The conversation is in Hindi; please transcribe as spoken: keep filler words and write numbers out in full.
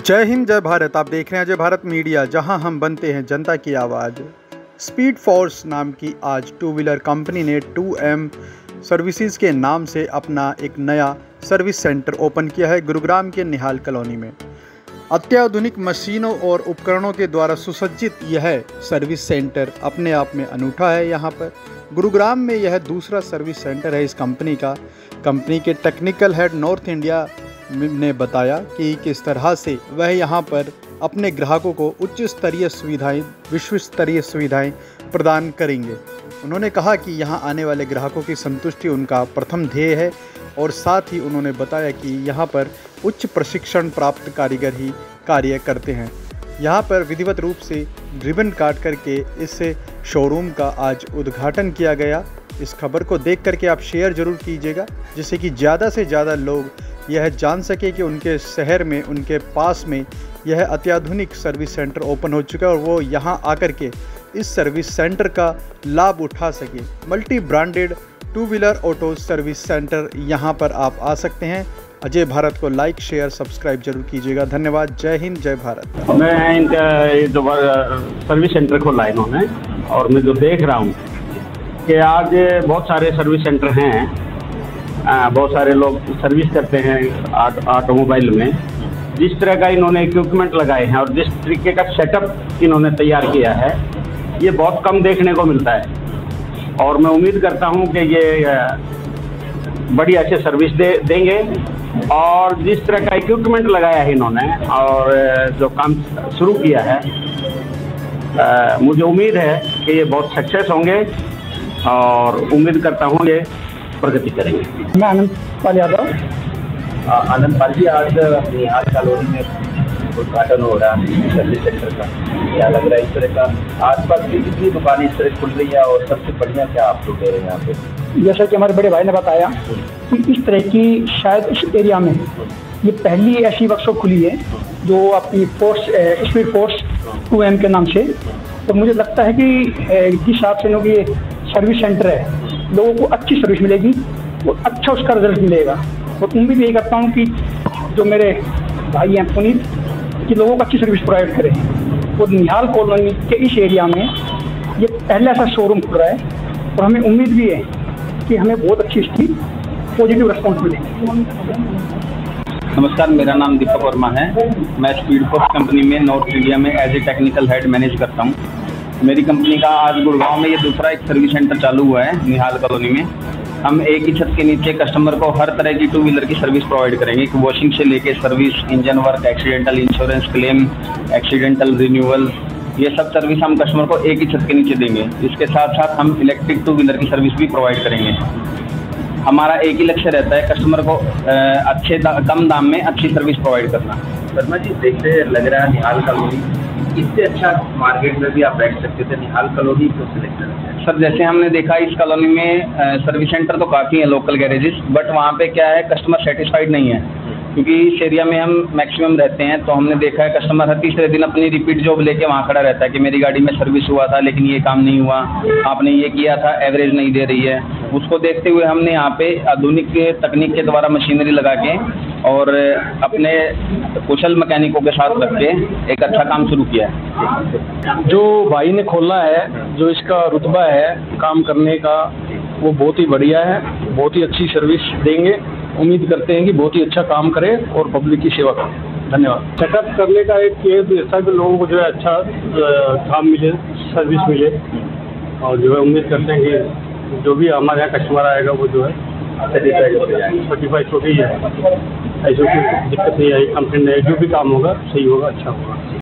जय हिंद, जय भारत। आप देख रहे हैं जय भारत मीडिया, जहां हम बनते हैं जनता की आवाज़। स्पीड फोर्स नाम की आज टू व्हीलर कंपनी ने टू एम सर्विसेज के नाम से अपना एक नया सर्विस सेंटर ओपन किया है गुरुग्राम के निहाल कॉलोनी में। अत्याधुनिक मशीनों और उपकरणों के द्वारा सुसज्जित यह सर्विस सेंटर अपने आप में अनूठा है। यहाँ पर गुरुग्राम में यह दूसरा सर्विस सेंटर है इस कंपनी का। कंपनी के टेक्निकल हेड नॉर्थ इंडिया ने बताया कि किस तरह से वह यहाँ पर अपने ग्राहकों को उच्च स्तरीय सुविधाएं, विश्व स्तरीय सुविधाएं प्रदान करेंगे। उन्होंने कहा कि यहाँ आने वाले ग्राहकों की संतुष्टि उनका प्रथम ध्येय है और साथ ही उन्होंने बताया कि यहाँ पर उच्च प्रशिक्षण प्राप्त कारीगर ही कार्य करते हैं। यहाँ पर विधिवत रूप से रिबन काट करके इस शोरूम का आज उद्घाटन किया गया। इस खबर को देख करके आप शेयर ज़रूर कीजिएगा, जिससे कि ज़्यादा से ज़्यादा लोग यह जान सके कि उनके शहर में, उनके पास में यह अत्याधुनिक सर्विस सेंटर ओपन हो चुका है और वो यहाँ आकर के इस सर्विस सेंटर का लाभ उठा सके। Multi branded two wheeler auto service centre यहाँ पर आप आ सकते हैं। अजय भारत को लाइक, शेयर, सब्सक्राइब जरूर कीजिएगा। धन्यवाद। जय हिंद, जय भारत। मैं इनका ये जो सर्विस सेंटर खोला इन्होंने, और मैं जो देख रहा हूँ कि आज बहुत सारे सर्विस सेंटर हैं, बहुत सारे लोग सर्विस करते हैं ऑटोमोबाइल में। जिस तरह का इन्होंने इक्विपमेंट लगाए हैं और जिस तरीके का सेटअप इन्होंने तैयार किया है, ये बहुत कम देखने को मिलता है। और मैं उम्मीद करता हूँ कि ये बड़ी अच्छी सर्विस दे देंगे। और जिस तरह का इक्विपमेंट लगाया है इन्होंने और जो काम शुरू किया है, आ, मुझे उम्मीद है कि ये बहुत सक्सेस होंगे और उम्मीद करता हूँ ये प्रगति करेंगे। मैं आनंद पाल यादव। आनंद पाल जी, आज निहाल कॉलोनी में उद्घाटन हो रहा है सर्विस सेंटर का, क्या लग रहा है इस तरह का? आसपास भी कितनी दुकानें इस तरह खुल रही है और सबसे बढ़िया क्या आप लोग दे रहे हैं यहाँ पे? जैसा कि हमारे बड़े भाई ने बताया कि इस तरह की शायद इस एरिया में ये पहली ऐसी वर्कशॉप खुली है जो अपनी force speed force two M के नाम से। तो मुझे लगता है कि जिस हिसाब से लोग ये सर्विस सेंटर है, लोगों को अच्छी सर्विस मिलेगी और अच्छा उसका रिजल्ट मिलेगा। और उम्मीद यही करता हूँ कि जो मेरे भाई हैं पुनीत, कि लोगों को अच्छी सर्विस प्रोवाइड करें। और निहाल कॉलोनी के इस एरिया में ये पहला ऐसा शोरूम खुल रहा है और हमें उम्मीद भी है कि हमें बहुत अच्छी इसकी पॉजिटिव रिस्पॉन्स मिलेगी। नमस्कार, मेरा नाम दीपक वर्मा है। मैं स्पीड फोर्स कंपनी में नॉर्थ इंडिया में as a technical head manage करता हूँ। मेरी कंपनी का आज गुड़गांव में ये दूसरा एक सर्विस सेंटर चालू हुआ है निहाल कॉलोनी में। हम एक ही छत के नीचे कस्टमर को हर तरह की टू व्हीलर की सर्विस प्रोवाइड करेंगे, वॉशिंग से लेके service, engine work, accidental insurance claim, accidental renewal, ये सब सर्विस हम कस्टमर को एक ही छत के नीचे देंगे। इसके साथ साथ हम इलेक्ट्रिक टू व्हीलर की सर्विस भी प्रोवाइड करेंगे। हमारा एक ही लक्ष्य रहता है कस्टमर को अच्छे दा, कम दाम में अच्छी सर्विस प्रोवाइड करना। वर्मा जी, देखते लग रहा है निहाल कॉलोनी इससे अच्छा मार्केट में भी आप बैठ सकते थे, निहाल कॉलोनी को सिलेक्ट करें। सर, जैसे हमने देखा इस कॉलोनी में सर्विस सेंटर तो काफ़ी है, लोकल गैरेजेस, बट वहाँ पे क्या है, कस्टमर सेटिस्फाइड नहीं है। क्योंकि इस एरिया में हम मैक्सिमम रहते हैं, तो हमने देखा है कस्टमर हर तीसरे दिन अपनी रिपीट जॉब लेके वहाँ खड़ा रहता है कि मेरी गाड़ी में सर्विस हुआ था लेकिन ये काम नहीं हुआ, आपने ये किया था, एवरेज नहीं दे रही है। उसको देखते हुए हमने यहाँ पे आधुनिक तकनीक के द्वारा मशीनरी लगा के और अपने कुशल मैकेनिकों के साथ रख के एक अच्छा काम शुरू किया है। जो भाई ने खोला है, जो इसका रुतबा है काम करने का, वो बहुत ही बढ़िया है, बहुत ही अच्छी सर्विस देंगे। उम्मीद करते हैं कि बहुत ही अच्छा काम करें और पब्लिक की सेवा करें। धन्यवाद। सेटअप करने का एक ये जैसा कि लोगों को जो है अच्छा काम मिले, सर्विस मिले, और जो है उम्मीद करते हैं कि जो भी हमारे यहाँ कस्टमर आएगा वो जो है सर्टिफाइड हो गई है, ऐसी कोई दिक्कत नहीं आई। कंपनी ने जो भी काम होगा सही होगा, अच्छा होगा।